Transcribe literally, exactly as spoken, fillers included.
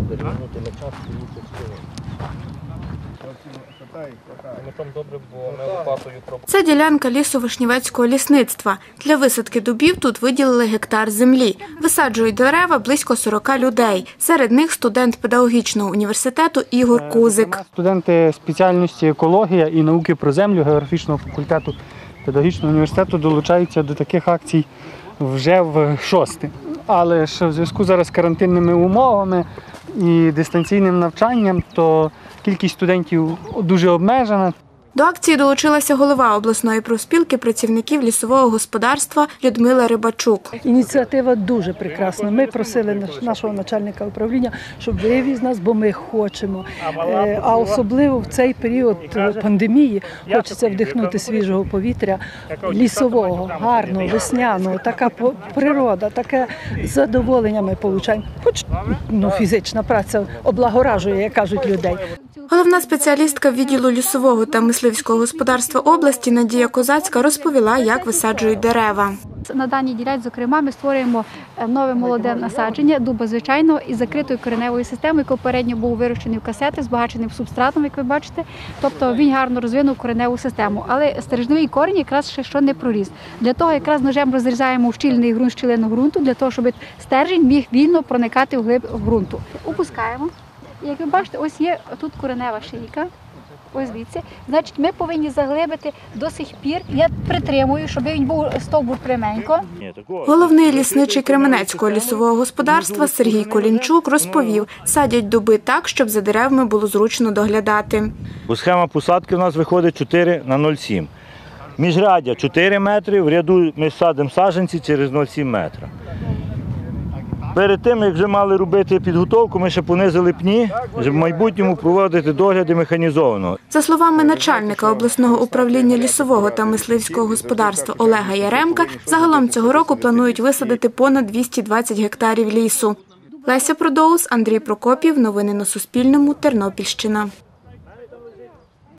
перевернути на час і їхати сюди. Це ділянка лісу Вишнівецького лісництва. Для висадки дубів тут виділили гектар землі. Висаджують дерева близько сорока людей. Серед них студент педагогічного університету Ігор Кузик. Студенти спеціальності екологія і науки про землю географічного факультету педагогічного університету долучаються до таких акцій вже в шосте. Але ж в зв'язку зараз з карантинними умовами і дистанційним навчанням, то кількість студентів дуже обмежена. До акції долучилася голова обласної профспілки працівників лісового господарства Людмила Рибачук. Ініціатива дуже прекрасна. Ми просили нашого начальника управління, щоб вивіз нас, бо ми хочемо. А особливо в цей період пандемії хочеться вдихнути свіжого повітря, лісового, гарного, весняного. Така природа, таке задоволення ми отримуємо. Хоч ну, фізична праця облагоражує, як кажуть, людей. Головна спеціалістка відділу лісового та мисливського господарства області Надія Козацька розповіла, як висаджують дерева. На даній ділянці, зокрема, ми створюємо нове молоде насадження дуба звичайного із закритою кореневою системою, який попередньо був вирощений в касети, збагачений субстратом, як ви бачите. Тобто він гарно розвинув кореневу систему. Але стережневий корінь якраз ще що не проріс. Для того якраз ножем розрізаємо ущільний ґрунт, щілину ґрунту, для того, щоб стержень міг вільно проникати вглиб ґрунту. Опускаємо. Як ви бачите, ось є тут коренева шийка, ось звідси. Значить, ми повинні заглибити до сих пір. Я притримую, щоб він був стовбур пряменько. Головний лісничий Кременецького лісового господарства Сергій Колінчук розповів, садять дуби так, щоб за деревами було зручно доглядати. Схема посадки у нас виходить чотири на нуль сім. Міжряддя чотири метри, в ряду ми садимо саджанці через нуль сім метра. Перед тим, як вже мали робити підготовку, ми ще понизили пні, щоб в майбутньому проводити догляди механізовано. За словами начальника обласного управління лісового та мисливського господарства Олега Яремка, загалом цього року планують висадити понад двісті двадцять гектарів лісу. Леся Продоус, Андрій Прокопів. Новини на Суспільному. Тернопільщина.